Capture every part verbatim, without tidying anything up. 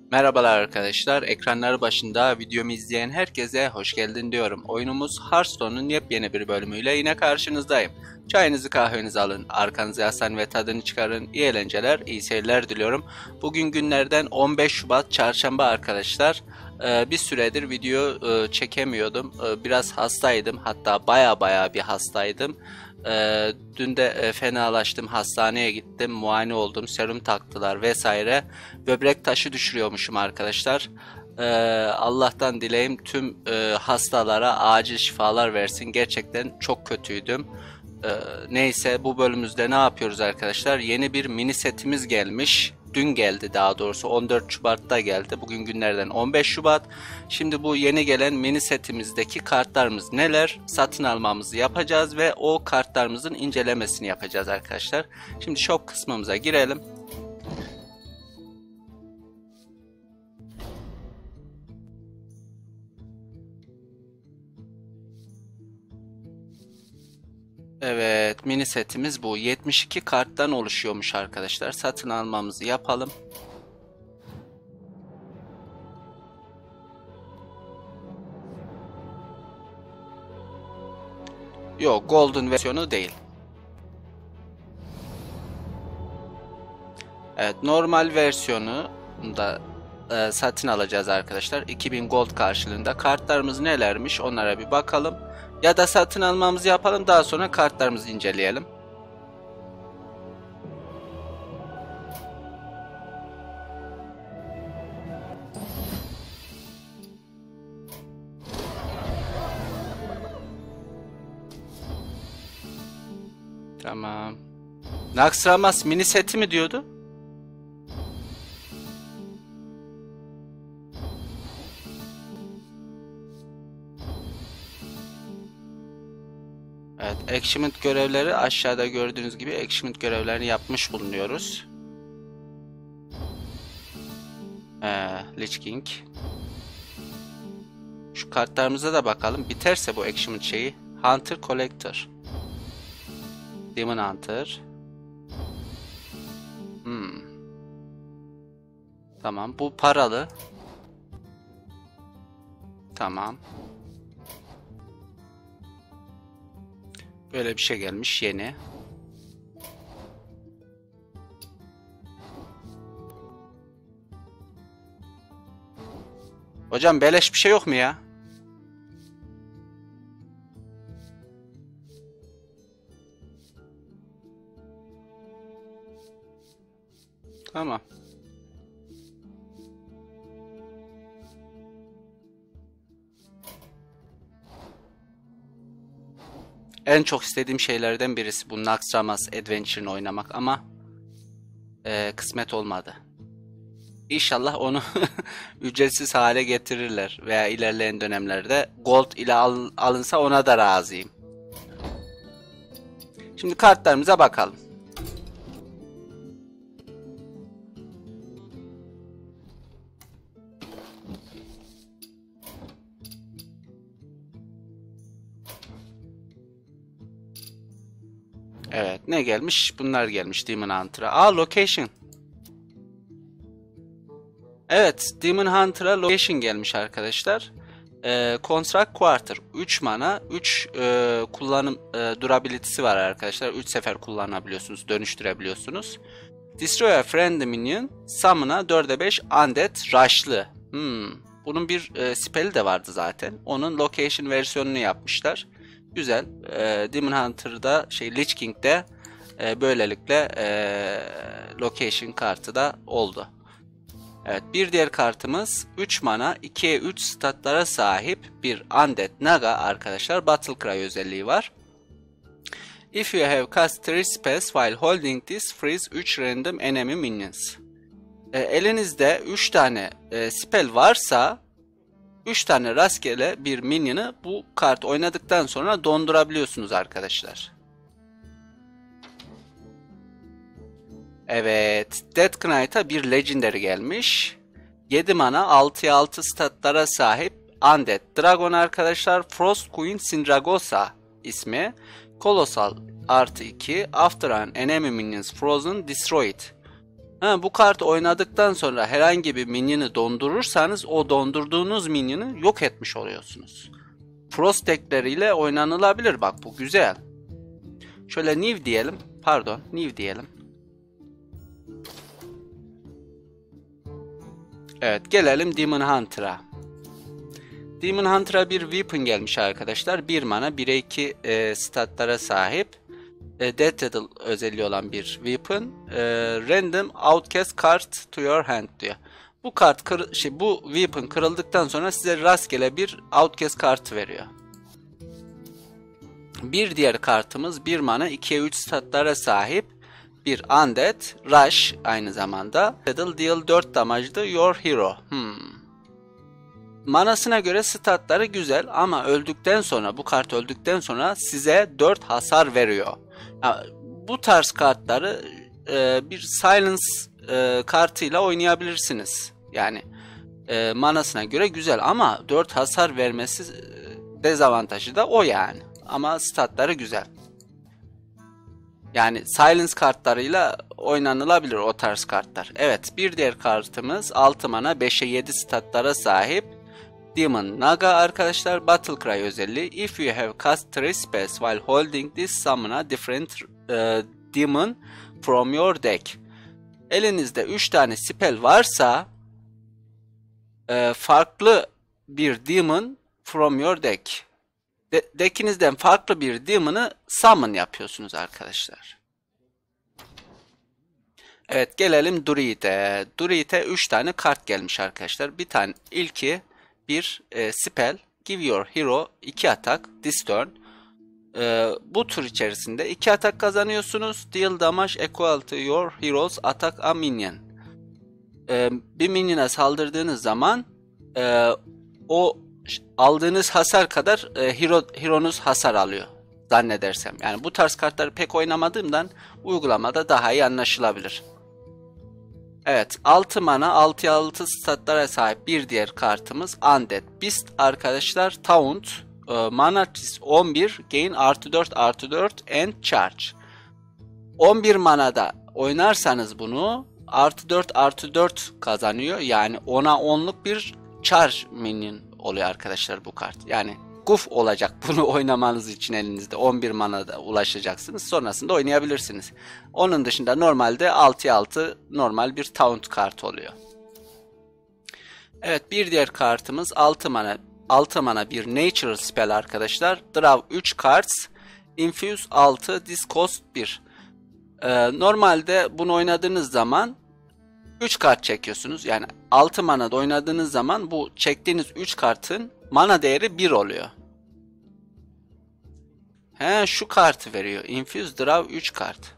Merhabalar arkadaşlar, ekranları başında videomu izleyen herkese hoş geldin diyorum. Oyunumuz Hearthstone'un yepyeni bir bölümüyle yine karşınızdayım. Çayınızı kahvenizi alın, arkanızı yaslanın ve tadını çıkarın. İyi eğlenceler, iyi seyirler diliyorum. Bugün günlerden on beş Şubat Çarşamba arkadaşlar. Ee, bir süredir video e, çekemiyordum. Ee, biraz hastaydım, hatta baya baya bir hastaydım. Ee, dün de e, fenalaştım, hastaneye gittim, muayene oldum, serum taktılar vesaire. Böbrek taşı düşürüyormuşum arkadaşlar. Ee, Allah'tan dileyim tüm e, hastalara acil şifalar versin. Gerçekten çok kötüydüm. Ee, neyse, bu bölümümüzde ne yapıyoruz arkadaşlar? Yeni bir mini setimiz gelmiş. Dün geldi, daha doğrusu on dört Şubat'ta geldi. Bugün günlerden on beş Şubat. Şimdi bu yeni gelen mini setimizdeki kartlarımız neler? Satın almamızı yapacağız ve o kartlarımızın incelemesini yapacağız arkadaşlar. Şimdi shop kısmımıza girelim. Evet, mini setimiz bu. yetmiş iki karttan oluşuyormuş arkadaşlar. Satın almamızı yapalım. Yok, Golden versiyonu değil. Evet, normal versiyonu da e, satın alacağız arkadaşlar. iki bin Gold karşılığında. Kartlarımız nelermiş onlara bir bakalım. Ya da satın almamızı yapalım, daha sonra kartlarımızı inceleyelim. Tamam. Naxxramas mini seti mi diyordu? Evet, achievement görevleri aşağıda gördüğünüz gibi achievement görevlerini yapmış bulunuyoruz. Ee, Lich King. Şu kartlarımıza da bakalım. Biterse bu achievement şeyi. Hunter Collector. Demon Hunter. Hmm. Tamam, bu paralı. Tamam. Böyle bir şey gelmiş yeni. Hocam beleş bir şey yok mu ya? Tamam. En çok istediğim şeylerden birisi bu Naxxramas Adventure'ını oynamak ama e, kısmet olmadı. İnşallah onu ücretsiz hale getirirler veya ilerleyen dönemlerde Gold ile al, alınsa ona da razıyım. Şimdi kartlarımıza bakalım. Evet, ne gelmiş? Bunlar gelmiş Demon Hunter'a. Aa, location. Evet, Demon Hunter'a location gelmiş arkadaşlar. Ee, Construct Quarter. üç mana, üç e, kullanım e, durability'si var arkadaşlar. üç sefer kullanabiliyorsunuz, dönüştürebiliyorsunuz. Destroy a friendly minion. Summon'a dörde beş Undead Rush'lı. Hmm. Bunun bir e, spell'i de vardı zaten. Onun location versiyonunu yapmışlar. Güzel. E, Demon Hunter'da şey Lich King'de e, böylelikle e, location kartı da oldu. Evet, bir diğer kartımız üç mana ikiye üç statlara sahip bir Undead Naga arkadaşlar. Battle Cry özelliği var. If you have cast three spells while holding this, freeze üç random enemy minions. E, elinizde üç tane e, spell varsa üç tane rastgele bir minyonu bu kart oynadıktan sonra dondurabiliyorsunuz arkadaşlar. Evet, Death Knight'a bir Legendary gelmiş. yedi mana altıya altı statlara sahip Undead Dragon arkadaşlar. Frost Queen Sindragosa ismi. Colossal artı iki. After an enemy minions frozen, destroy it. Ha, bu kartı oynadıktan sonra herhangi bir minyonu dondurursanız o dondurduğunuz minyonu yok etmiş oluyorsunuz. Frost tekleriyle oynanılabilir, bak bu güzel. Şöyle new diyelim. Pardon, new diyelim. Evet, gelelim Demon Hunter'a. Demon Hunter'a bir weapon gelmiş arkadaşlar. bir mana bire iki e, statlara sahip. E, Death Rattle özelliği olan bir weapon. E, random outcast card to your hand diyor. Bu kart kır, şey, bu weapon kırıldıktan sonra size rastgele bir outcast kartı veriyor. Bir diğer kartımız bir mana ikiye üç statlara sahip bir Undead Rush aynı zamanda. Rattle deal dört damage'dı your hero. Hmm. Manasına göre statları güzel ama öldükten sonra, bu kart öldükten sonra size dört hasar veriyor. Yani bu tarz kartları e, bir Silence e, kartıyla oynayabilirsiniz. Yani e, manasına göre güzel ama dört hasar vermesi e, dezavantajı da o yani. Ama statları güzel. Yani Silence kartlarıyla oynanılabilir o tarz kartlar. Evet, bir diğer kartımız altı mana beşe yedi statlara sahip Demon Naga arkadaşlar. Battle Cry özelliği. If you have cast three spells while holding this, summon a different uh, demon from your deck. Elinizde üç tane spell varsa e, farklı bir demon from your deck. De deckinizden farklı bir demon'ı summon yapıyorsunuz arkadaşlar. Evet, gelelim Druid'e. Druid'e üç tane kart gelmiş arkadaşlar. Bir tane ilki bir e, spell. Give your hero iki atak this turn. E, bu tur içerisinde iki atak kazanıyorsunuz. Deal damage equal to your hero's attack a minion. E, bir minyona saldırdığınız zaman e, o aldığınız hasar kadar e, hero, hero'nuz hasar alıyor zannedersem. Yani bu tarz kartları pek oynamadığımdan uygulamada daha iyi anlaşılabilir. Evet, altı mana altıya altı statlara sahip bir diğer kartımız Undead Beast arkadaşlar. Taunt, e, mana on bir, gain artı dört artı dört and charge. on bir manada oynarsanız bunu artı dört artı dört kazanıyor. Yani ona onluk bir charge minion oluyor arkadaşlar bu kart. Yani guf olacak bunu oynamanız için elinizde. on bir manada ulaşacaksınız. Sonrasında oynayabilirsiniz. Onun dışında normalde altıya altı normal bir taunt kart oluyor. Evet, bir diğer kartımız altı mana altı mana bir natural spell arkadaşlar. Draw üç cards. Infuse altı. This cost bir. Ee, normalde bunu oynadığınız zaman üç kart çekiyorsunuz. Yani altı manada oynadığınız zaman bu çektiğiniz üç kartın mana değeri bir oluyor. He, şu kartı veriyor. Infuse draw üç kart.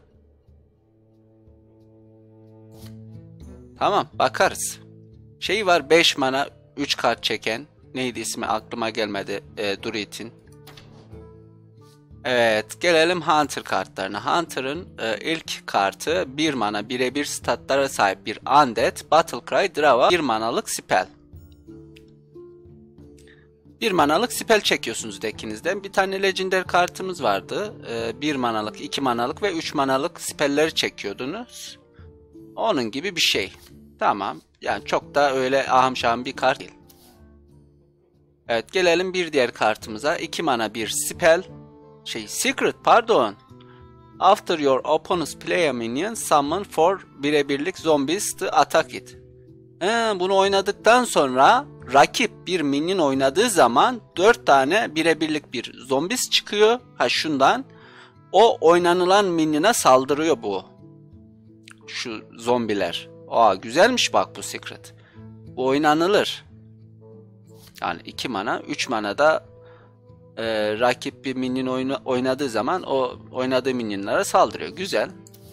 Tamam, bakarız. Şey var, beş mana üç kart çeken. Neydi ismi, aklıma gelmedi e, Druid'in. Evet, gelelim Hunter kartlarına. Hunter'ın e, ilk kartı bir mana birebir statlara sahip bir Undead Battle Cry Draw'a bir manalık spell. bir manalık spell çekiyorsunuz deckinizden. Bir tane Legendary kartımız vardı. E, bir manalık, iki manalık ve üç manalık spellleri çekiyordunuz. Onun gibi bir şey. Tamam. Yani çok da öyle ahım şahım bir kart değil. Evet, gelelim bir diğer kartımıza. iki mana bir spell. Şey, secret pardon. After your opponent's play a minion, summon for birebirlik zombies to attack it. He, bunu oynadıktan sonra rakip bir minyon oynadığı zaman dört tane birebirlik bir zombies çıkıyor. Ha, şundan. O oynanılan minyona saldırıyor bu. Şu zombiler. Aa, güzelmiş bak bu secret. Bu oynanılır. Yani iki mana, üç mana da e, rakip bir minyon oyna, oynadığı zaman o oynadığı minyonlara saldırıyor. Güzel.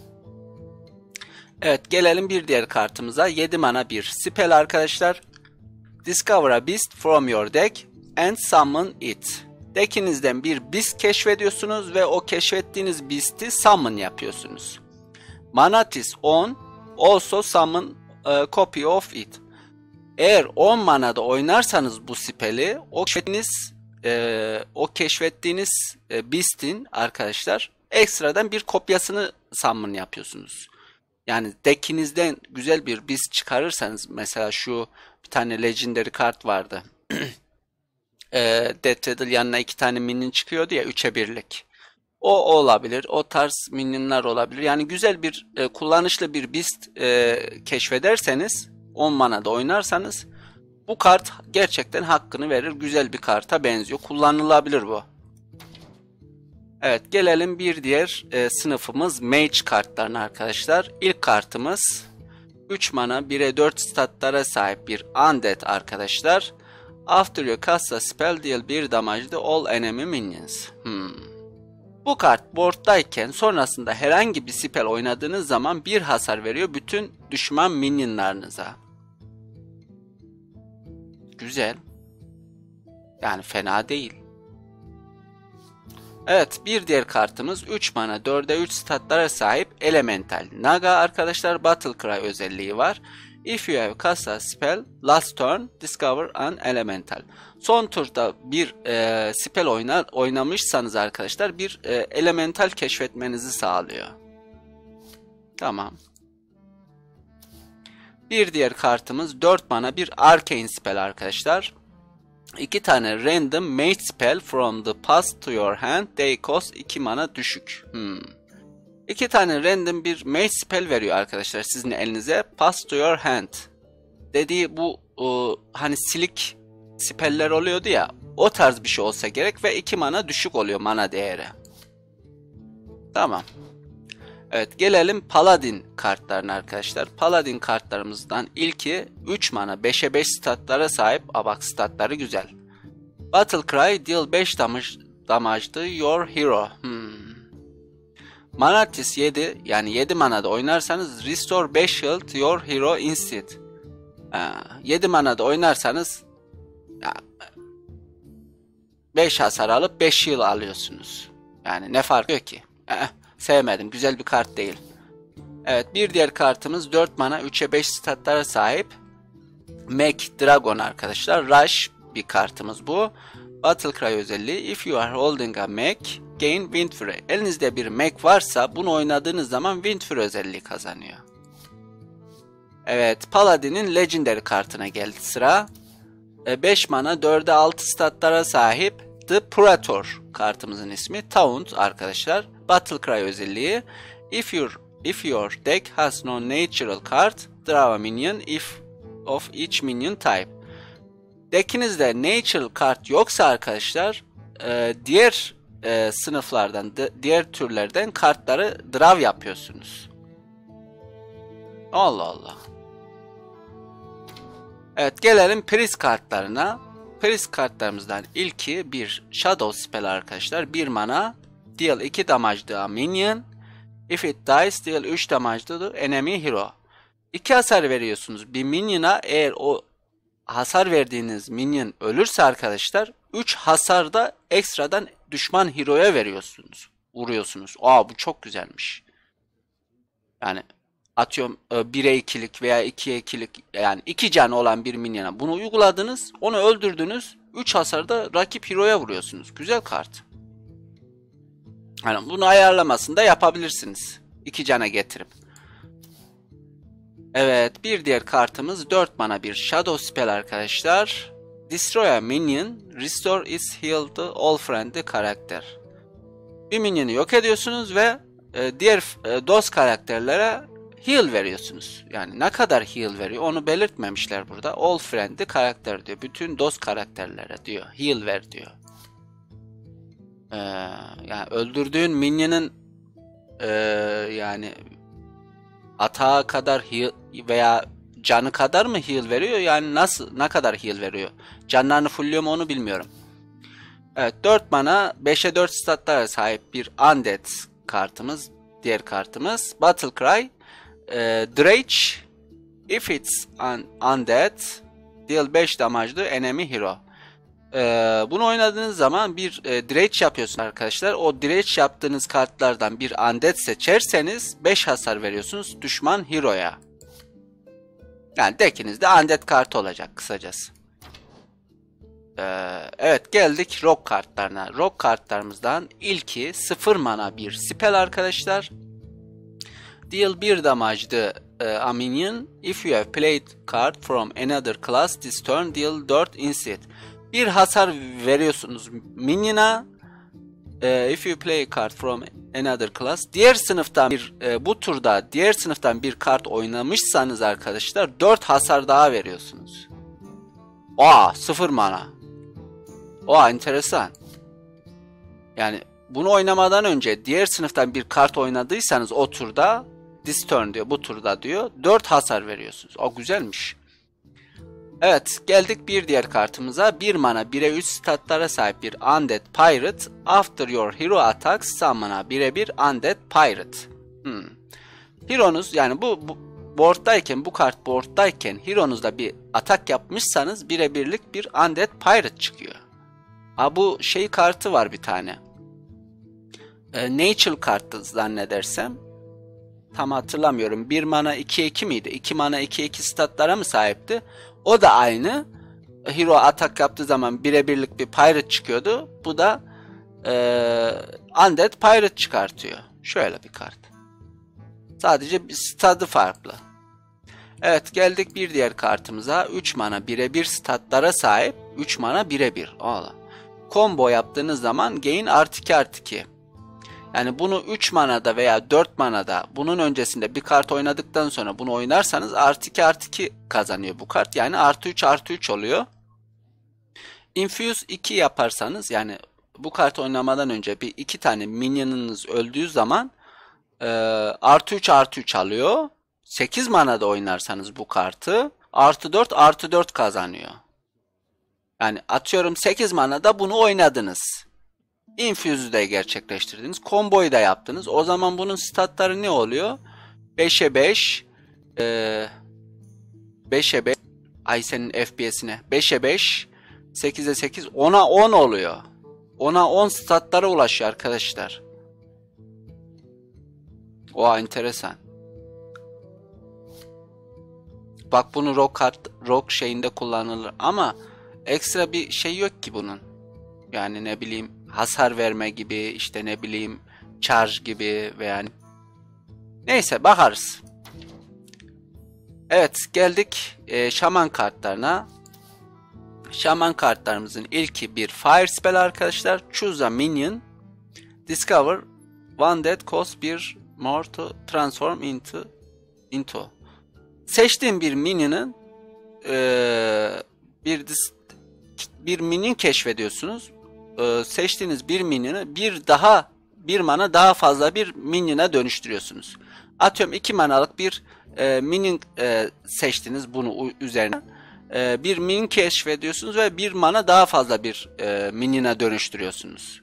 Evet, gelelim bir diğer kartımıza. yedi mana bir spell arkadaşlar. Discover a beast from your deck and summon it. Deckinizden bir beast keşfediyorsunuz ve o keşfettiğiniz beast'i summon yapıyorsunuz. Manatis on, also summon a copy of it. Eğer on manada oynarsanız bu spell'i, o keşfettiğiniz, e, o keşfettiğiniz e, beast'in arkadaşlar ekstradan bir kopyasını summon yapıyorsunuz. Yani deckinizden güzel bir beast çıkarırsanız, mesela şu bir tane legendary kart vardı. e, Death Rattle yanına iki tane minion çıkıyordu ya, üçe birlik. O, o olabilir. O tarz minyonlar olabilir. Yani güzel bir e, kullanışlı bir beast e, keşfederseniz, on mana da oynarsanız bu kart gerçekten hakkını verir. Güzel bir karta benziyor. Kullanılabilir bu. Evet, gelelim bir diğer e, sınıfımız Mage kartlarına arkadaşlar. İlk kartımız üç mana bire dört statlara sahip bir Undead arkadaşlar. After you cast a spell, deal bir damage to all enemy minions. Hmm. Bu kart board'dayken sonrasında herhangi bir spell oynadığınız zaman bir hasar veriyor bütün düşman minyonlarınıza. Güzel. Yani fena değil. Evet, bir diğer kartımız üç mana dörde üç statlara sahip Elemental Naga arkadaşlar. Battle Cry özelliği var. If you have cast a spell last turn, discover an elemental. Son turda bir e, spell oynar, oynamışsanız arkadaşlar bir e, elemental keşfetmenizi sağlıyor. Tamam. Bir diğer kartımız dört mana bir Arcane spell arkadaşlar. iki tane random mage spell from the past to your hand. They cost iki mana düşük. Hmm. iki tane random bir mage spell veriyor arkadaşlar sizin elinize. Pass to your hand. Dediği bu o, hani silik speller oluyordu ya. O tarz bir şey olsa gerek ve iki mana düşük oluyor mana değeri. Tamam. Evet, gelelim Paladin kartlarına arkadaşlar. Paladin kartlarımızdan ilki üç mana beşe beş statlara sahip. Aa, bak statları güzel. Battle Cry, deal beş damage, damage to your hero. Hmm. Manatis yedi, yani yedi manada oynarsanız restore beş health to your hero instead. Ha, yedi manada oynarsanız ya, beş hasar alıp beş heal alıyorsunuz. Yani ne fark yok ki? Eh, sevmedim. Güzel bir kart değil. Evet, bir diğer kartımız dört mana üçe beş statlara sahip Mech Dragon arkadaşlar. Rush bir kartımız bu. Battle Cry özelliği. If you are holding a mech, gain Wind Fury. Elinizde bir mech varsa bunu oynadığınız zaman Wind Fury özelliği kazanıyor. Evet, Paladin'in Legendary kartına geldi sıra. beş mana dörde altı statlara sahip The Praetor kartımızın ismi. Taunt arkadaşlar. Battle Cry özelliği. If your if your deck has no natural card, draw a minion if of each minion type. Deckinizde natural kart yoksa arkadaşlar e, diğer e, sınıflardan, diğer türlerden kartları draw yapıyorsunuz. Allah Allah. Evet, gelelim priest kartlarına. Priest kartlarımızdan ilki bir Shadow spell arkadaşlar. bir mana, deal iki damage to a minion. If it dies, deal üç damage to the enemy hero. iki hasar veriyorsunuz bir minyona. Eğer o hasar verdiğiniz minyon ölürse arkadaşlar üç hasar da ekstradan düşman hero'ya veriyorsunuz. Vuruyorsunuz. Aa, bu çok güzelmiş. Yani atıyorum bire ikilik veya ikiye ikilik, yani iki can olan bir minyona bunu uyguladınız, onu öldürdünüz, üç hasar da rakip hero'ya vuruyorsunuz. Güzel kart. Yani bunu ayarlamasını da yapabilirsiniz. iki cana getirip. Evet, bir diğer kartımız dört mana bir Shadow spell arkadaşlar. Destroy a minion, restore its health to all friendly karakter. Bir minyonu yok ediyorsunuz ve e, diğer e, dost karakterlere heal veriyorsunuz. Yani ne kadar heal veriyor onu belirtmemişler burada. All friendly karakter diyor. Bütün dost karakterlere diyor. Heal ver diyor. Ee, yani öldürdüğün minyonun e, yani atağı kadar heal veya canı kadar mı heal veriyor? Yani nasıl, ne kadar heal veriyor? Canlarını fullüyor mu onu bilmiyorum. Evet, dört mana beşe dört statlara sahip bir Undead kartımız. Diğer kartımız Battle Cry. E, Dredge. If it's un Undead, deal beş damage to enemy hero. E, bunu oynadığınız zaman bir e, Dredge yapıyorsunuz arkadaşlar. O Dredge yaptığınız kartlardan bir Undead seçerseniz beş hasar veriyorsunuz düşman hero'ya. Yani deckinizde Undead kartı olacak kısacası. Ee, evet, geldik Rock kartlarına. Rock kartlarımızdan ilki sıfır mana bir spell arkadaşlar. Deal bir damage'dı uh, a minion. If you have played card from another class this turn deal dört instead. Bir hasar veriyorsunuz minion'a. Uh, if you play a card from another class. Diğer sınıftan bir uh, bu turda diğer sınıftan bir kart oynamışsanız arkadaşlar dört hasar daha veriyorsunuz. Aa, sıfır mana. Aa, enteresan. Yani bunu oynamadan önce diğer sınıftan bir kart oynadıysanız o turda this turn diyor, bu turda diyor dört hasar veriyorsunuz. O güzelmiş. Evet, geldik bir diğer kartımıza. bir mana bire üç statlara sahip bir Undead Pirate. After your hero attacks summon'a bire bir Undead Pirate. Hmm. Hero'nuz yani bu, bu board'dayken, bu kart board'dayken hero'nuzda bir atak yapmışsanız bire birlik bir Undead Pirate çıkıyor. Ha, bu şey kartı var bir tane. E, Natural kartı zannedersem. Tam hatırlamıyorum. bir mana iki iki miydi? iki mana iki iki statlara mı sahipti? O da aynı. Hero atak yaptığı zaman birebirlik bir pirate çıkıyordu. Bu da e, Undead Pirate çıkartıyor. Şöyle bir kart. Sadece bir stadı farklı. Evet, geldik bir diğer kartımıza. üç mana birebir statlara sahip. üç mana birebir. Oğlum. Combo yaptığınız zaman gain artı iki artı iki. Yani bunu üç manada veya dört manada bunun öncesinde bir kart oynadıktan sonra bunu oynarsanız artı iki artı iki kazanıyor bu kart. Yani artı üç artı üç oluyor. Infuse iki yaparsanız yani bu kartı oynamadan önce bir iki tane minyonunuz öldüğü zaman e, artı üç artı üç alıyor. sekiz manada oynarsanız bu kartı artı dört artı dört kazanıyor. Yani atıyorum sekiz manada bunu oynadınız. Infuse'u da gerçekleştirdiniz. Komboyu da yaptınız. O zaman bunun statları ne oluyor? beşe beş e, beşe beş ay senin F P S'ine beşe beş sekize sekiz ona on oluyor. ona on statlara ulaşıyor arkadaşlar. Oha, enteresan. Bak, bunu rock, kart, rock şeyinde kullanılır ama ekstra bir şey yok ki bunun. Yani ne bileyim hasar verme gibi, işte ne bileyim charge gibi veya neyse, bakarız. Evet, geldik e, şaman kartlarına. Şaman kartlarımızın ilki bir fire spell arkadaşlar. Choose a minion. Discover one that costs bir more to transform into into. Seçtiğim bir minyonun e, bir bir minion keşfediyorsunuz. E, seçtiğiniz bir minyonu bir daha bir mana daha fazla bir minyona dönüştürüyorsunuz. Atıyorum iki manalık bir e, minion e, seçtiniz, bunu üzerine e, bir minion keşfediyorsunuz ve bir mana daha fazla bir e, minyona dönüştürüyorsunuz.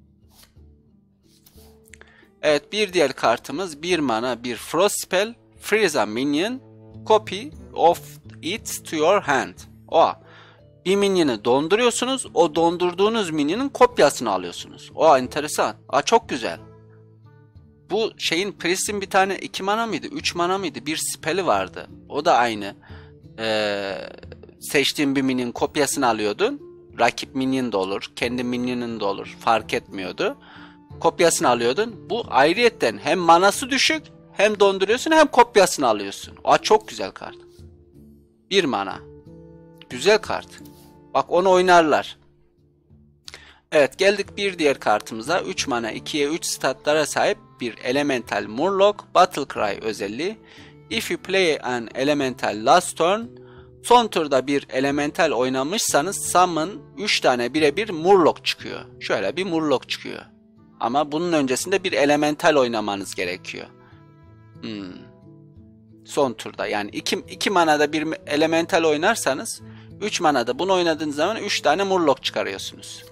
Evet, bir diğer kartımız bir mana bir frost spell. Freeze a minion. Copy of it to your hand. O bir minyonu donduruyorsunuz. O dondurduğunuz minyonun kopyasını alıyorsunuz. O enteresan. Aa, çok güzel. Bu şeyin Priest'in bir tane iki mana mıydı? üç mana mıydı? Bir spell'i vardı. O da aynı. Ee, seçtiğin bir minyonun kopyasını alıyordun. Rakip minyon da olur. Kendi minyonun da olur. Fark etmiyordu. Kopyasını alıyordun. Bu ayrıyetten hem manası düşük, hem donduruyorsun hem kopyasını alıyorsun. Aa, çok güzel kart. Bir mana. Güzel kart. Bak, onu oynarlar. Evet, geldik bir diğer kartımıza. üç mana ikiye üç statlara sahip bir Elemental Murloc Battle Cry özelliği. If you play an Elemental last turn, son turda bir Elemental oynamışsanız summon üç tane birebir Murloc çıkıyor. Şöyle bir Murloc çıkıyor. Ama bunun öncesinde bir Elemental oynamanız gerekiyor. Hmm. Son turda yani iki, iki manada bir Elemental oynarsanız üç manada bunu oynadığınız zaman üç tane Murloc çıkarıyorsunuz.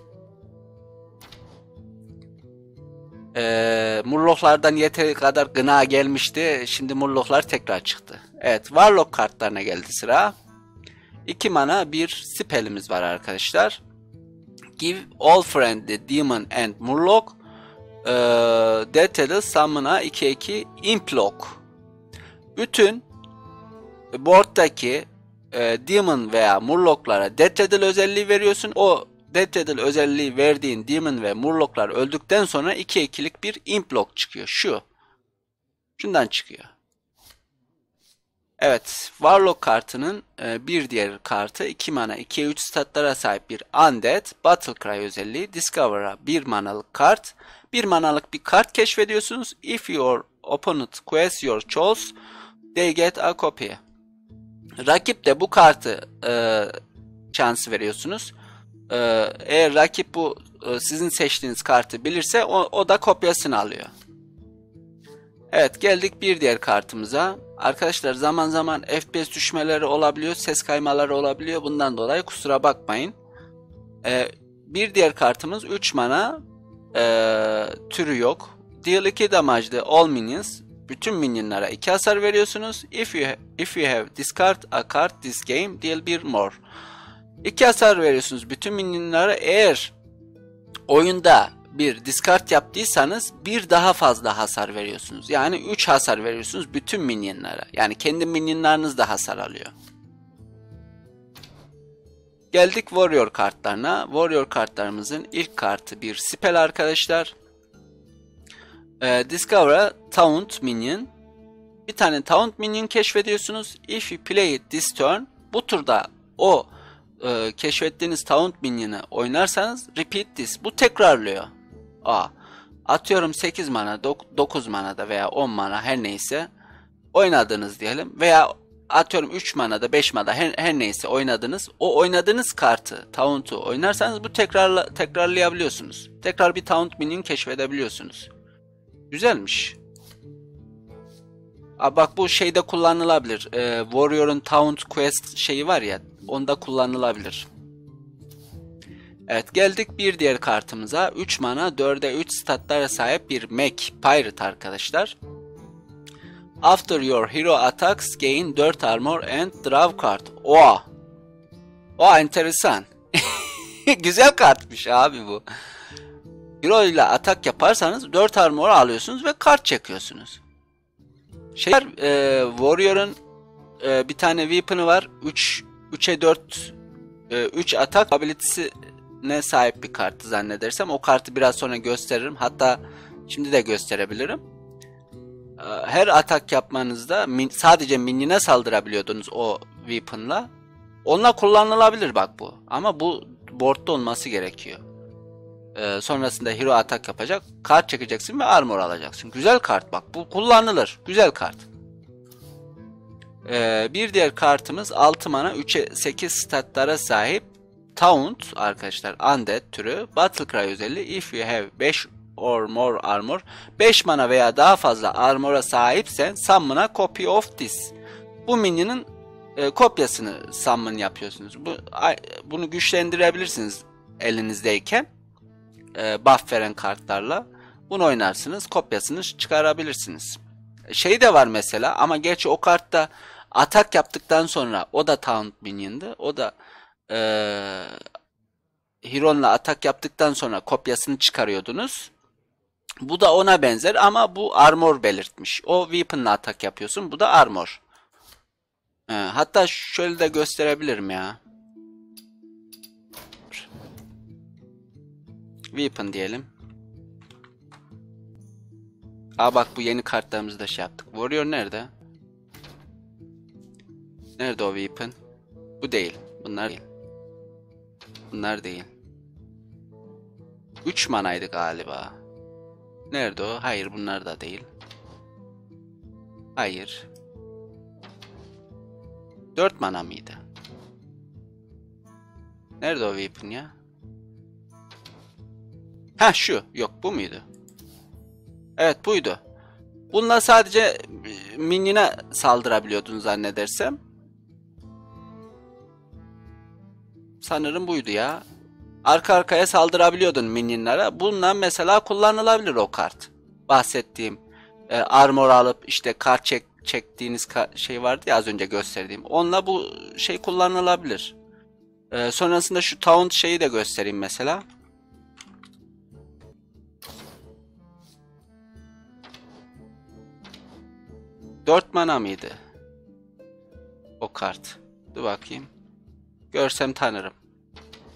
Ee, Murloc'lardan yeteri kadar gına gelmişti. Şimdi Murloc'lar tekrar çıktı. Evet, Warlock kartlarına geldi sıra. iki mana bir spell'imiz var arkadaşlar. Give all friendly demon and Murloc e, Detail'ı summon'a iki iki Implock. Bütün board'daki e, demon veya Murloc'lara Detail özelliği veriyorsun. O Detail özelliği verdiğin demon ve Murloc'lar öldükten sonra iki ikilik bir Implock çıkıyor. Şu. Şundan çıkıyor. Evet, Warlock kartının e, bir diğer kartı iki mana ikiye üç statlara sahip bir Undead Battlecry özelliği. Discover'a bir manalık kart. bir manalık bir kart keşfediyorsunuz. If your opponent quests your choice, they get a copy. Rakip de bu kartı e, şansı veriyorsunuz. E, eğer rakip bu e, sizin seçtiğiniz kartı bilirse o, o da kopyasını alıyor. Evet, geldik bir diğer kartımıza. Arkadaşlar zaman zaman F P S düşmeleri olabiliyor, ses kaymaları olabiliyor. Bundan dolayı kusura bakmayın. Ee, bir diğer kartımız üç mana, ee, türü yok. Deal iki damage'lı all minions. Bütün minyonlara iki hasar veriyorsunuz. If you, if you have discard a card this game, deal bir more. iki hasar veriyorsunuz bütün minyonlara. Eğer oyunda bir discard yaptıysanız bir daha fazla hasar veriyorsunuz. Yani üç hasar veriyorsunuz bütün minyonlara. Yani kendi minyonlarınız da hasar alıyor. Geldik Warrior kartlarına. Warrior kartlarımızın ilk kartı bir spell arkadaşlar. Ee, Discover'a Taunt Minion. Bir tane Taunt Minion keşfediyorsunuz. If you play it this turn, bu turda o e, keşfettiğiniz Taunt Minion'ı oynarsanız repeat this. Bu tekrarlıyor. Aa, atıyorum sekiz mana, dokuz mana da veya on mana her neyse oynadınız diyelim. Veya atıyorum üç mana da beş mana da her, her neyse oynadınız. O oynadığınız kartı, Taunt'u oynarsanız bu tekrarla, tekrarlayabiliyorsunuz. Tekrar bir Taunt Minion keşfedebiliyorsunuz. Güzelmiş. Aa, bak bu şeyde kullanılabilir. Ee, Warrior'un Taunt Quest şeyi var ya, onda kullanılabilir. Evet, geldik bir diğer kartımıza. üç mana dörde üç statlara sahip bir Mech Pirate arkadaşlar. After your hero attacks gain dört armor and draw card. Oha. Oha, enteresan. Güzel kartmış abi bu. Hero ile atak yaparsanız dört armor alıyorsunuz ve kart çekiyorsunuz. Şeyler e, Warrior'ın e, bir tane weapon'ı var. üç üçe dört e, üç atak ability'sine sahip bir kartı zannedersem. O kartı biraz sonra gösteririm. Hatta şimdi de gösterebilirim. E, her atak yapmanızda min, sadece minyona saldırabiliyordunuz o weapon'la. Onunla kullanılabilir bak bu. Ama bu board'da olması gerekiyor. E, sonrasında hero atak yapacak. Kart çekeceksin ve armor alacaksın. Güzel kart bak. Bu kullanılır. Güzel kart. Ee, bir diğer kartımız altı mana üçe sekiz statlara sahip Taunt arkadaşlar. Undead türü. Battlecry özelliği. If you have beş or more armor. beş mana veya daha fazla armora sahipsen summon a copy of this. Bu minyonun e, kopyasını summon yapıyorsunuz. Bu, bunu güçlendirebilirsiniz elinizdeyken. E, buff veren kartlarla. Bunu oynarsınız. Kopyasını çıkarabilirsiniz. Şey de var mesela ama gerçi o kartta atak yaptıktan sonra o da Taunt Minion'dı. O da e, Hiron'la atak yaptıktan sonra kopyasını çıkarıyordunuz. Bu da ona benzer ama bu armor belirtmiş. O weapon'la atak yapıyorsun. Bu da armor. E, hatta şöyle de gösterebilirim ya. Weapon diyelim. Aa bak bu yeni kartlarımızı da şey yaptık. Warrior nerede? Nerede o weapon? Bu değil. Bunlar değil. Bunlar değil. üç manaydı galiba. Nerede o? Hayır bunlar da değil. Hayır. dört mana mıydı? Nerede o weapon ya? Ha şu. Yok bu muydu? Evet buydu. Bununla sadece minyona saldırabiliyordun zannedersem. Sanırım buydu ya. Arka arkaya saldırabiliyordun minyonlara. Bununla mesela kullanılabilir o kart. Bahsettiğim e, armor alıp işte kart çek, çektiğiniz şey vardı ya az önce gösterdiğim. Onunla bu şey kullanılabilir. E, sonrasında şu taunt şeyi de göstereyim mesela. dört mana mıydı? O kart. Dur bakayım. Görsem tanırım.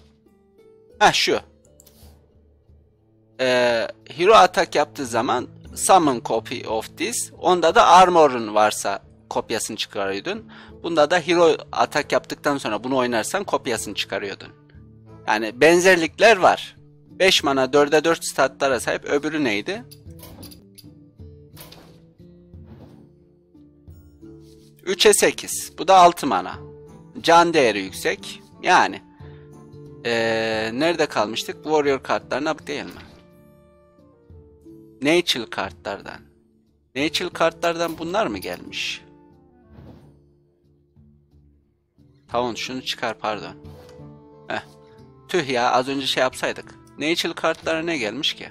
Heh şu. Ee, hero atak yaptığı zaman summon copy of this. Onda da armor'un varsa kopyasını çıkarıyordun. Bunda da hero atak yaptıktan sonra bunu oynarsan kopyasını çıkarıyordun. Yani benzerlikler var. beş mana dörde dört statlara sahip. Öbürü neydi? üçe sekiz. Bu da altı mana. Can değeri yüksek. Yani ee, nerede kalmıştık? Warrior kartlarına bak değil mi? Natural kartlardan. Natural kartlardan bunlar mı gelmiş? Tamam, şunu çıkar, pardon. Heh. Tüh ya, az önce şey yapsaydık. Natural kartlara ne gelmiş ki?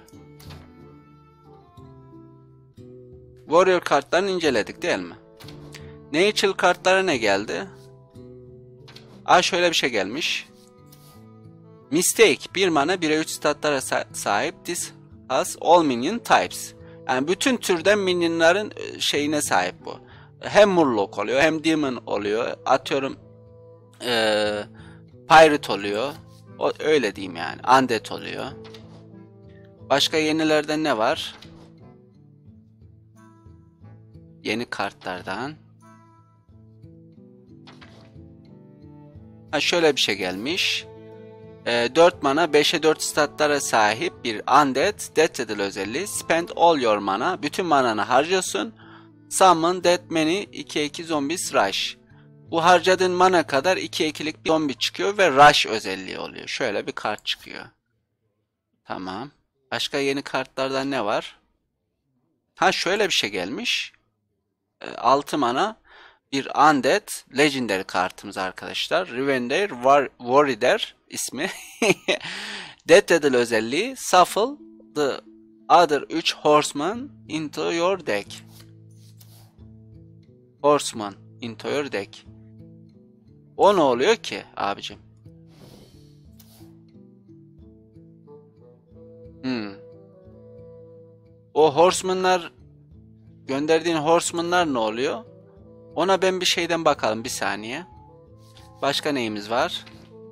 Warrior kartlarını inceledik değil mi? Natural kartlara ne geldi? Aa, şöyle bir şey gelmiş. Mistake. bir mana bire üç statlara sahip. This has all minion types. Yani bütün türden minyonların şeyine sahip bu. Hem Murloc oluyor hem Demon oluyor. Atıyorum ee, Pirate oluyor. O, öyle diyeyim yani. Undead oluyor. Başka yenilerden ne var? Yeni kartlardan. Ha, şöyle bir şey gelmiş. E, dört mana beşe dört statlara sahip bir Undead Death Rattle özelliği. Spend all your mana. Bütün mananı harcıyorsun. Summon that many iki iki zombies rush. Bu harcadığın mana kadar iki ikilik bir zombi çıkıyor ve rush özelliği oluyor. Şöyle bir kart çıkıyor. Tamam. Başka yeni kartlardan ne var? Ha, şöyle bir şey gelmiş. E, altı mana bir Undead Legendary kartımız arkadaşlar. Revender War Warrior ismi. Death Rattle özelliği. Shuffle the other üç Horsemen into your deck. Horseman into your deck. O ne oluyor ki abicim? Hmm. O Horseman'lar, gönderdiğin Horseman'lar ne oluyor? Ona ben bir şeyden bakalım, bir saniye. Başka neyimiz var?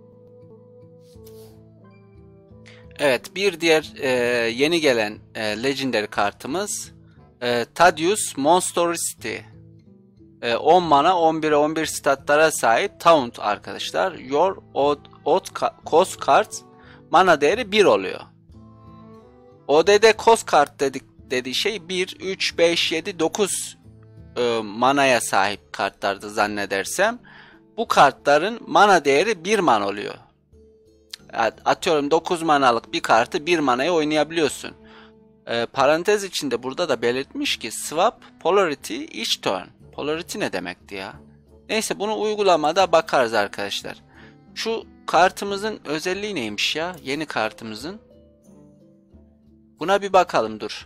Evet, bir diğer e, yeni gelen e, Legendary kartımız e, Thaddeus Monstrosity. E, on mana on bire on bir statlara sahip Taunt arkadaşlar. Your odd, odd cost card mana değeri bir oluyor. O D D cost card dedik dediği şey bir, üç, beş, yedi, dokuz e, manaya sahip kartlardı zannedersem. Bu kartların mana değeri bir mana oluyor. Atıyorum dokuz manalık bir kartı bir manaya oynayabiliyorsun. E, parantez içinde burada da belirtmiş ki swap polarity each turn. Polarity ne demekti ya? Neyse, bunu uygulamada bakarız arkadaşlar. Şu kartımızın özelliği neymiş ya? Yeni kartımızın. Buna bir bakalım, dur.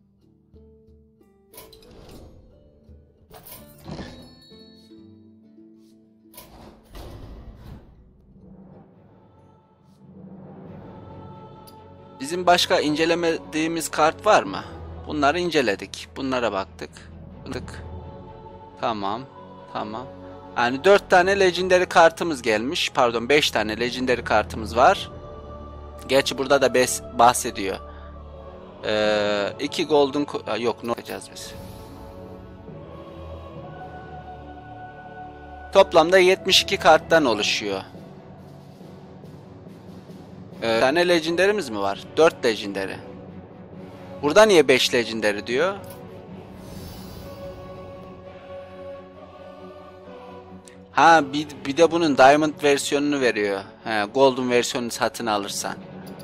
Bizim başka incelemediğimiz kart var mı? Bunları inceledik. Bunlara baktık. Baktık. Tamam. Tamam. Yani dört tane Legendary kartımız gelmiş. Pardon, beş tane Legendary kartımız var. Gerçi burada da bahsediyor. Ee, iki Golden... Yok, ne yapacağız biz? Toplamda yetmiş iki karttan oluşuyor. Ee, bir tane Legendary'miz mi var? dört Legendary. Burada niye beş Legendary diyor? Ha, bir, bir de bunun Diamond versiyonunu veriyor. He, Golden versiyonunu satın alırsan.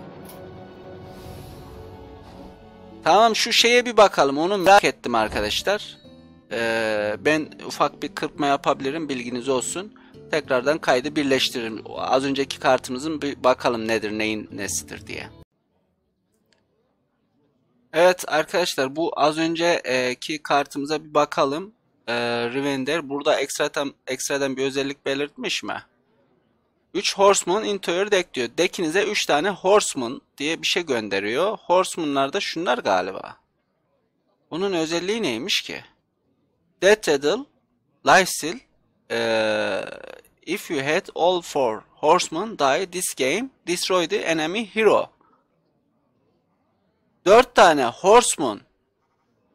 Tamam, şu şeye bir bakalım. Onu merak ettim arkadaşlar. Ee, ben ufak bir kırpma yapabilirim. Bilginiz olsun. Tekrardan kaydı birleştiririm. Az önceki kartımızın bir bakalım nedir, neyin nesidir diye. Evet arkadaşlar, bu az önceki kartımıza bir bakalım. Ee, Revender burada ekstradan, ekstradan bir özellik belirtmiş mi? üç Horseman into your deck diyor. Deckinize üç tane Horseman diye bir şey gönderiyor. Horseman'lar da şunlar galiba. Bunun özelliği neymiş ki? Death Rattle, Lifesteal, ee, if you had all four Horsemen die this game, destroy the enemy hero. dört tane Horseman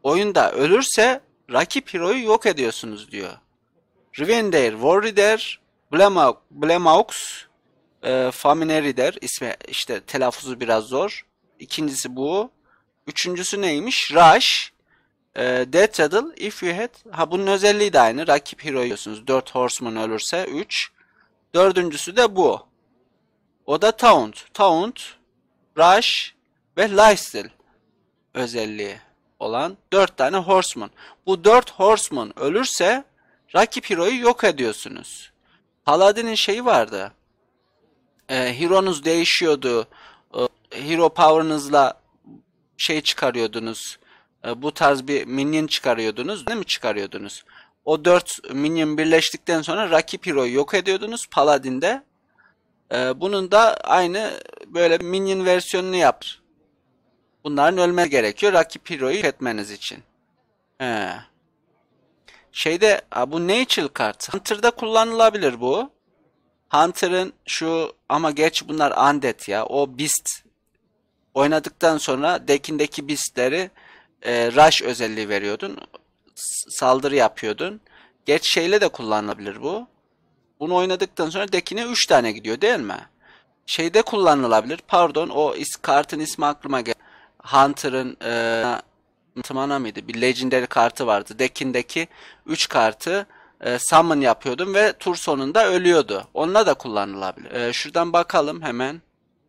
oyunda ölürse rakip hero'yu yok ediyorsunuz diyor. Rivendare, Warrider, Blama- Blamaux, e, Faminerider, ismi işte telaffuzu biraz zor. İkincisi bu. Üçüncüsü neymiş? Rush. E, Death Rattle, if you had. Ha, bunun özelliği de aynı. Rakip hero yiyorsunuz. dört Horseman ölürse üç. Dördüncüsü de bu. O da Taunt. Taunt, Rush ve Lifesteal özelliği olan dört tane Horseman. Bu dört Horseman ölürse rakip hero'yu yok ediyorsunuz. Paladin'in şeyi vardı. E, hero'nuz değişiyordu. E, hero power'ınızla şey çıkarıyordunuz. E, bu tarz bir minion çıkarıyordunuz. Ne mi çıkarıyordunuz? O dört minion birleştikten sonra rakip hero'yu yok ediyordunuz Paladin'de. E, bunun da aynı böyle minion versiyonunu yapar. Bunların ölmesi gerekiyor rakip hero'yu yok etmeniz için. He. Şeyde bu Natural kart. Hunter'da kullanılabilir bu. Hunter'ın şu ama geç bunlar undead ya. O beast oynadıktan sonra deck'indeki beast'leri e, rush özelliği veriyordun. Saldırı yapıyordun. Geç şeyle de kullanılabilir bu. Bunu oynadıktan sonra deck'ine üç tane gidiyor değil mi? Şeyde kullanılabilir. Pardon o is kartın ismi aklıma geldi. Hunter'ın e, Mana mıydı? Bir legendary kartı vardı. Deck'indeki üç kartı e, summon yapıyordum ve tur sonunda ölüyordu. Onunla da kullanılabilir. E, şuradan bakalım hemen.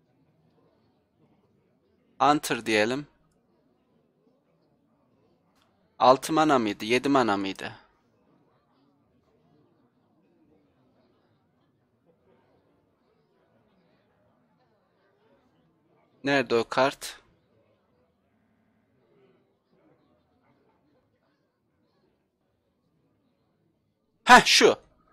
Hunter diyelim. altı mana mıydı? yedi mana mıydı? Nerede o kart? Heh şu.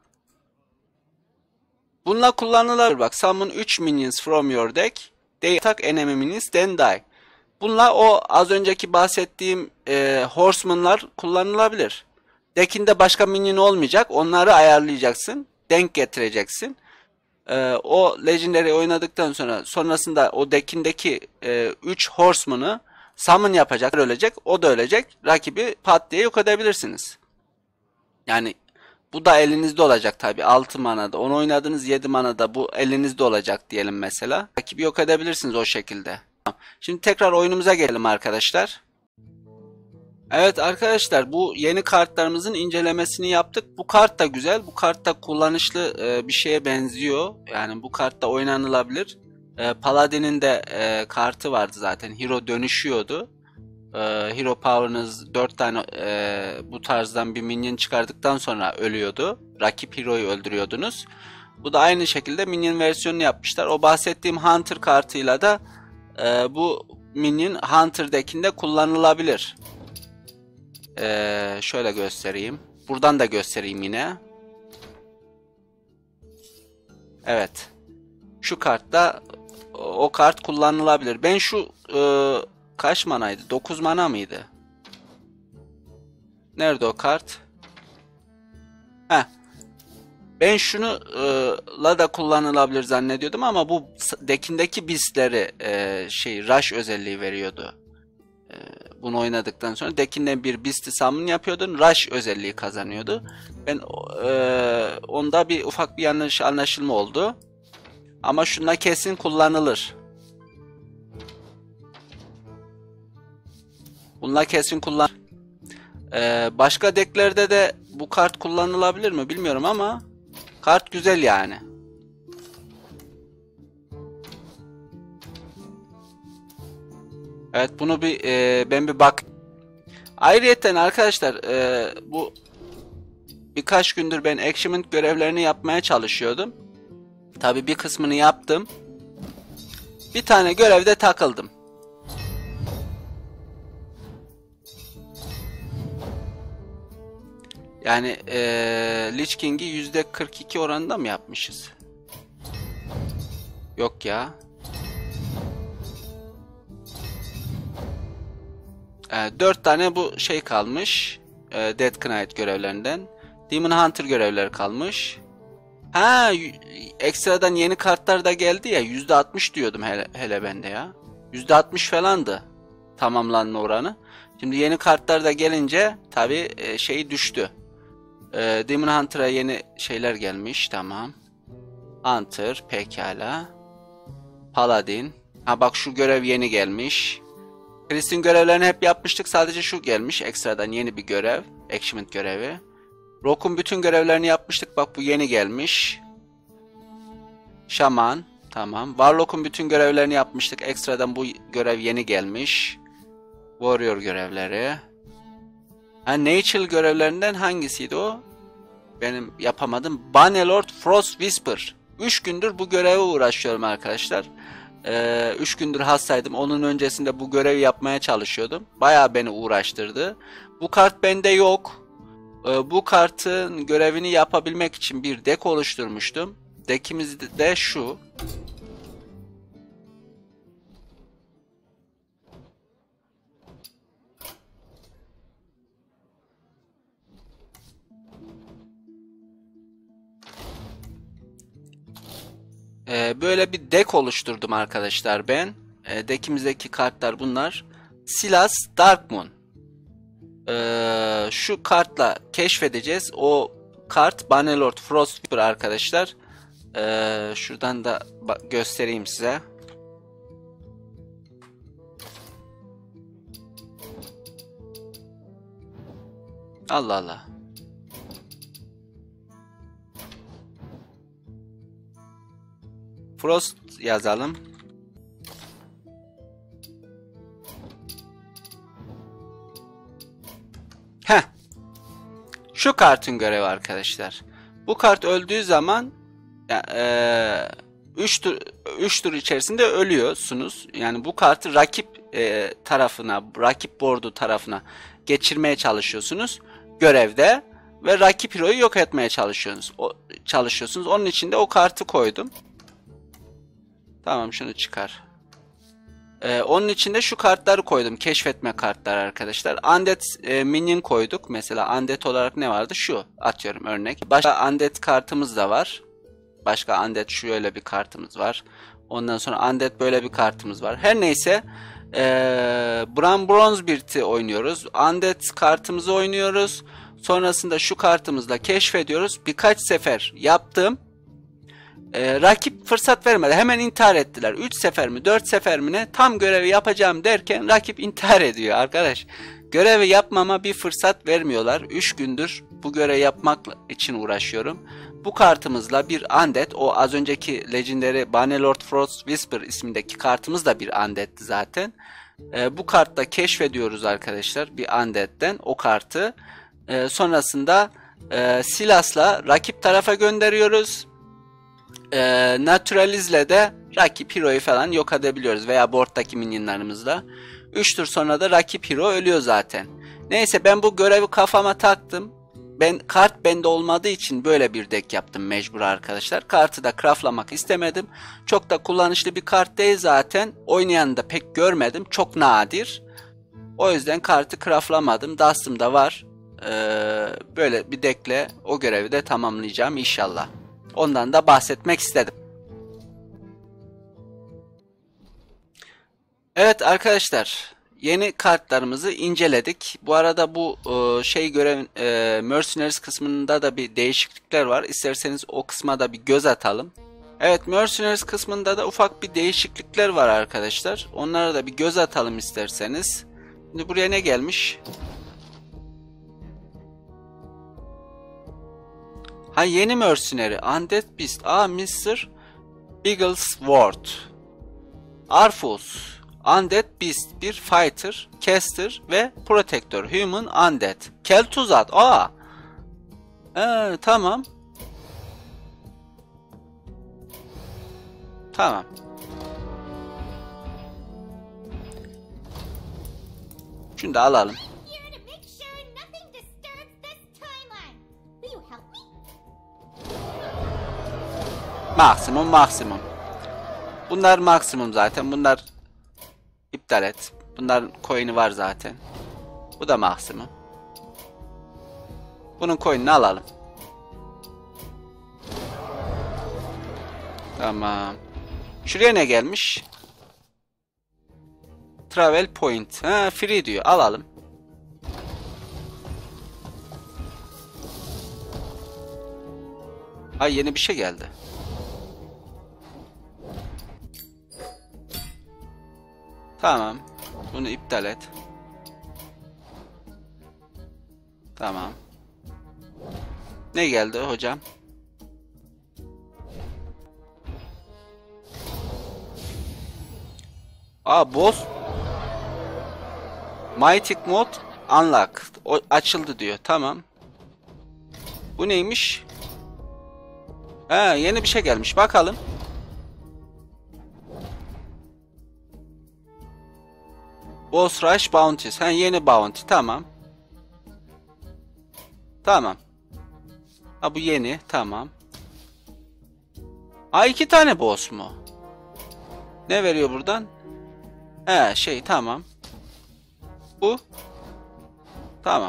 Bununla kullanılabilir bak. Summon üç minions from your deck. They attack enemy minions then die. Bununla o az önceki bahsettiğim e, horseman'lar kullanılabilir. Deck'inde başka minion olmayacak. Onları ayarlayacaksın. Denk getireceksin. E, o legendary oynadıktan sonra sonrasında o deck'indeki e, üç horseman'ı summon yapacak. Ölecek. O da ölecek. Rakibi pat diye yok edebilirsiniz. Yani bu da elinizde olacak tabi. altı manada. Onu oynadığınız yedi manada bu elinizde olacak diyelim mesela. Rakibi yok edebilirsiniz o şekilde. Şimdi tekrar oyunumuza gelelim arkadaşlar. Evet arkadaşlar bu yeni kartlarımızın incelemesini yaptık. Bu kart da güzel. Bu kart da kullanışlı bir şeye benziyor. Yani bu kart da oynanılabilir. Paladin'in de kartı vardı zaten. Hero dönüşüyordu. Hero Power'ınız dört tane bu tarzdan bir minion çıkardıktan sonra ölüyordu. Rakip hero'yu öldürüyordunuz. Bu da aynı şekilde minion versiyonunu yapmışlar. O bahsettiğim Hunter kartıyla da e, bu minion Hunter deck'inde kullanılabilir. E, şöyle göstereyim. Buradan da göstereyim yine. Evet. Şu kartta o kart kullanılabilir. Ben şu e, kaç manaydı? dokuz mana mıydı? Nerede o kart? Heh. Ben şunu e, la da kullanılabilir zannediyordum ama bu deck'indeki beast'leri e, şey rush özelliği veriyordu. E, bunu oynadıktan sonra deck'inden bir beast'i summon yapıyordun. Rush özelliği kazanıyordu. Ben e, onda bir ufak bir yanlış anlaşılma oldu. Ama şuna kesin kullanılır. Bununla kesin kullan. Ee, başka decklerde de bu kart kullanılabilir mi bilmiyorum ama kart güzel yani. Evet bunu bir e, ben bir bak. Ayrıyeten arkadaşlar e, bu birkaç gündür ben achievement görevlerini yapmaya çalışıyordum. Tabi bir kısmını yaptım. Bir tane görevde takıldım. Yani ee, Lich King'i yüzde kırk iki oranında mı yapmışız? Yok ya. E, dört tane bu şey kalmış. E, Dead Knight görevlerinden. Demon Hunter görevleri kalmış. Ha, ekstradan yeni kartlar da geldi ya. yüzde altmış diyordum hele, hele bende ya. yüzde altmış falandı. tamamlanma oranı. Şimdi yeni kartlar da gelince tabi e, şey düştü. E, Demon Hunter'a yeni şeyler gelmiş. Tamam. Hunter pekala. Paladin. Ha bak şu görev yeni gelmiş. Chris'in görevlerini hep yapmıştık. Sadece şu gelmiş. Ekstradan yeni bir görev. Achievement görevi. Rock'un bütün görevlerini yapmıştık. Bak bu yeni gelmiş. Şaman. Tamam. Warlock'un bütün görevlerini yapmıştık. Ekstradan bu görev yeni gelmiş. Warrior görevleri. Ha, Natural görevlerinden hangisiydi o? Benim yapamadım. Bannerlord Frost Whisper. üç gündür bu göreve uğraşıyorum arkadaşlar. üç ee, gündür hastaydım. Onun öncesinde bu görevi yapmaya çalışıyordum. Bayağı beni uğraştırdı. Bu kart bende yok. Ee, bu kartın görevini yapabilmek için bir deck oluşturmuştum. Deckimiz de şu. Ee, böyle bir deck oluşturdum arkadaşlar ben. Ee, deckimizdeki kartlar bunlar. Silas Darkmoon. Ee, şu kartla keşfedeceğiz. O kart Bannerlord Frostweaver arkadaşlar. Ee, şuradan da göstereyim size. Allah Allah. Frost yazalım. Heh. Şu kartın görevi arkadaşlar. Bu kart öldüğü zaman üç tur üç tur içerisinde ölüyorsunuz. Yani bu kartı rakip e, tarafına, rakip board'u tarafına geçirmeye çalışıyorsunuz görevde ve rakip hero'yu yok etmeye çalışıyorsunuz. O, çalışıyorsunuz. Onun için de o kartı koydum. Tamam, şunu çıkar. Ee, onun için de şu kartları koydum. Keşfetme kartları arkadaşlar. Undead e, minion koyduk. Mesela Undead olarak ne vardı? Şu. Atıyorum örnek. Başka Undead kartımız da var. Başka Undead şöyle bir kartımız var. Ondan sonra Undead böyle bir kartımız var. Her neyse. E, Bran Bronzebeard'i oynuyoruz. Undead kartımızı oynuyoruz. Sonrasında şu kartımızla keşfediyoruz. Birkaç sefer yaptım. Ee, rakip fırsat vermedi. Hemen intihar ettiler. üç sefer mi dört sefer mi ne? Tam görevi yapacağım derken rakip intihar ediyor arkadaş. Görevi yapmama bir fırsat vermiyorlar. üç gündür bu görevi yapmak için uğraşıyorum. Bu kartımızla bir Undead, o az önceki Legendary Bannerlord Frost Whisper ismindeki kartımız da bir Undead'ti zaten. Ee, bu kartla keşfediyoruz arkadaşlar bir Undead'den o kartı. Ee, sonrasında e, Silas'la rakip tarafa gönderiyoruz. E, Naturalizle de rakip hero'yu falan yok edebiliyoruz veya board'daki minyonlarımızla. üç tur sonra da rakip hero ölüyor zaten. Neyse, ben bu görevi kafama taktım. Ben kart bende olmadığı için böyle bir deck yaptım mecbur arkadaşlar. Kartı da craftlamak istemedim. Çok da kullanışlı bir kart değil zaten. Oynayanı da pek görmedim. Çok nadir. O yüzden kartı craftlamadım. Dust'ım da var. Ee, böyle bir deckle o görevi de tamamlayacağım inşallah. Ondan da bahsetmek istedim. Evet arkadaşlar, yeni kartlarımızı inceledik. Bu arada bu e, şey görev e, Mercenaries kısmında da bir değişiklikler var. İsterseniz o kısma da bir göz atalım. Evet, Mercenaries kısmında da ufak bir değişiklikler var arkadaşlar. Onlara da bir göz atalım isterseniz. Şimdi buraya ne gelmiş? Ha, yeni Mercenary Undead Beast. Aa, mister Bigglesworth. Arfus Undead Beast, bir Fighter, Caster ve Protector. Human Undead. Kel'Thuzad. Aa. Ee, tamam. Tamam. Şunu da alalım. Maksimum maksimum. Bunlar maksimum zaten. Bunlar iptal et. Bunların coin'i var zaten. Bu da maksimum. Bunun coin'ini alalım. Tamam. Şuraya ne gelmiş? Travel point. Ha, free diyor. Alalım. Ay, yeni bir şey geldi. Tamam. Bunu iptal et. Tamam. Ne geldi hocam? Aa, boss. Mythic Mode Unlock. O açıldı diyor. Tamam. Bu neymiş? Ha, yeni bir şey gelmiş. Bakalım. Boss Rush Bounties. Ha, yeni bounty. Tamam. Tamam. Ha, bu yeni. Tamam. Ha, iki tane boss mu? Ne veriyor buradan? He, şey, tamam. Bu. Tamam.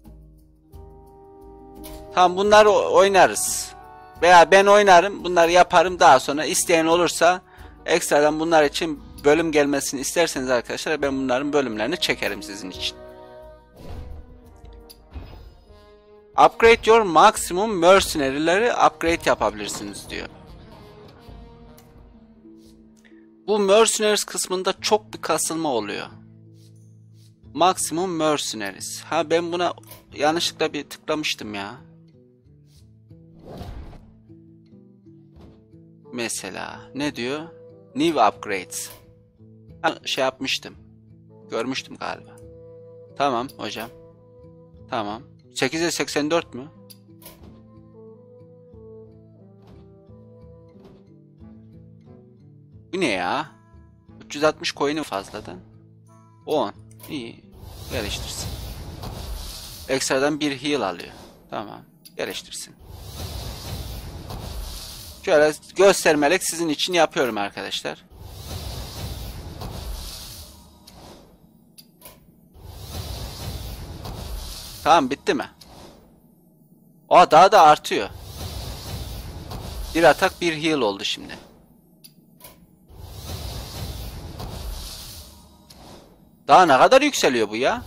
Tamam, bunları oynarız. Veya ben oynarım. Bunları yaparım. Daha sonra isteyen olursa ekstradan bunlar için bölüm gelmesini isterseniz arkadaşlar, ben bunların bölümlerini çekerim sizin için. Upgrade your maximum mercenary'leri upgrade yapabilirsiniz diyor. Bu mercenaries kısmında çok bir kasılma oluyor. Maximum mercenaries. Ha, ben buna yanlışlıkla bir tıklamıştım ya. Mesela ne diyor? New upgrades. Ha, şey yapmıştım. Görmüştüm galiba. Tamam hocam. Tamam. sekize seksen dört mü? Bu ne ya? üç yüz altmış coin'i fazladan. on. İyi. Geliştirsin. Ekstradan bir heal alıyor. Tamam. Geliştirsin. Şöyle göstermelik sizin için yapıyorum arkadaşlar. Tamam, bitti mi? Aa, daha da artıyor. Bir atak bir heal oldu şimdi. Daha ne kadar yükseliyor bu ya?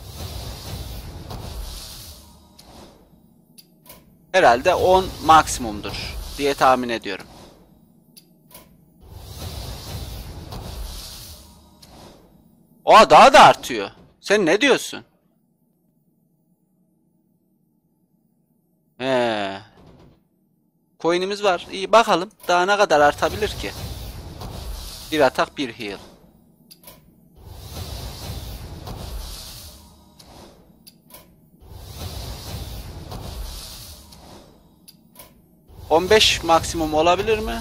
Herhalde on maksimumdur diye tahmin ediyorum. Aa, daha da artıyor. Sen ne diyorsun? He. Coin'imiz var. İyi, bakalım. Daha ne kadar artabilir ki? Bir atak bir heal. on beş maksimum olabilir mi?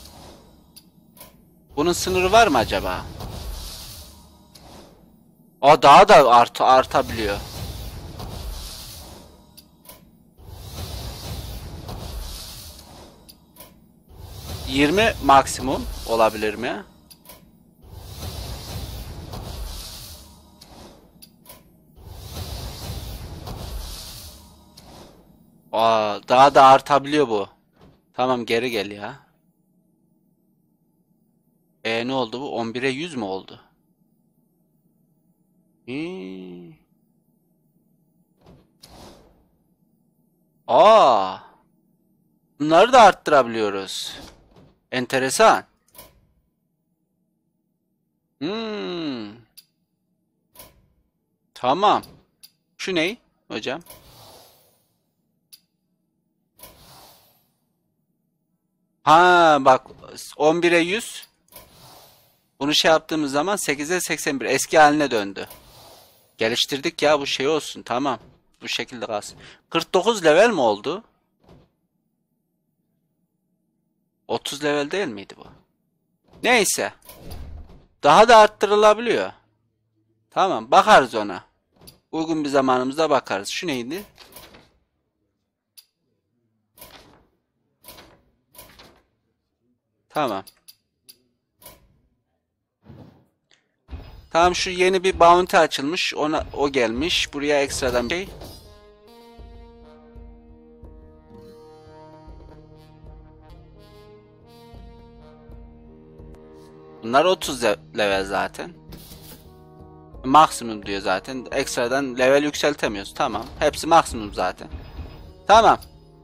Bunun sınırı var mı acaba? Aa, daha da art artabiliyor. yirmi maksimum olabilir mi? Aa, daha da artabiliyor bu. Tamam, geri gel ya. E ne oldu bu? on bire yüz mü oldu? Hmm. Aa. Bunları da arttırabiliyoruz. Enteresan. Hmm. Tamam. Şu ne hocam? Ha bak, on bire yüz. Bunu şey yaptığımız zaman sekize seksen bir eski haline döndü. Geliştirdik ya, bu şey olsun, tamam. Bu şekilde kalsın. kırk dokuz level mi oldu? otuz level değil miydi bu? Neyse. Daha da arttırılabiliyor. Tamam, bakarız ona. Uygun bir zamanımızda bakarız. Şu neydi? Tamam. Tamam, şu yeni bir bounty açılmış. Ona o gelmiş. Buraya ekstradan bir şey. Bunlar otuz level zaten. Maksimum diyor zaten. Ekstradan level yükseltemiyoruz. Tamam. Hepsi maksimum zaten. Tamam.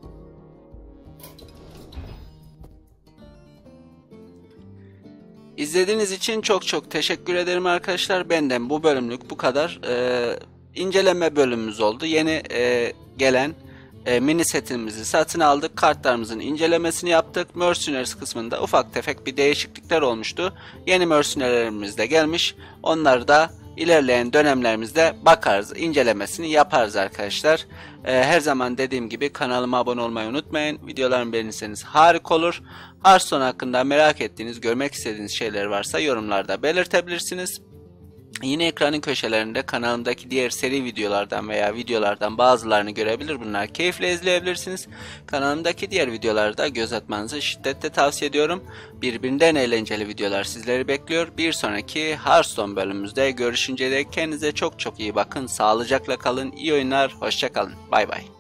İzlediğiniz için çok çok teşekkür ederim arkadaşlar. Benden bu bölümlük bu kadar. Ee, inceleme bölümümüz oldu. Yeni e, gelen e, mini setimizi satın aldık. Kartlarımızın incelemesini yaptık. Mercenaries kısmında ufak tefek bir değişiklikler olmuştu. Yeni mercenary'lerimiz de gelmiş. Onları da ilerleyen dönemlerimizde bakarız, incelemesini yaparız arkadaşlar. Ee, her zaman dediğim gibi kanalıma abone olmayı unutmayın. Videolarımı beğenirseniz harika olur. Hearthstone hakkında merak ettiğiniz, görmek istediğiniz şeyler varsa yorumlarda belirtebilirsiniz. Yine ekranın köşelerinde kanalımdaki diğer seri videolardan veya videolardan bazılarını görebilir. Bunlar keyifle izleyebilirsiniz. Kanalımdaki diğer videolarda göz atmanızı şiddetle tavsiye ediyorum. Birbirinden eğlenceli videolar sizleri bekliyor. Bir sonraki Hearthstone bölümümüzde görüşünceye dek kendinize çok çok iyi bakın. Sağlıcakla kalın. İyi oyunlar. Hoşça kalın. Bay bay.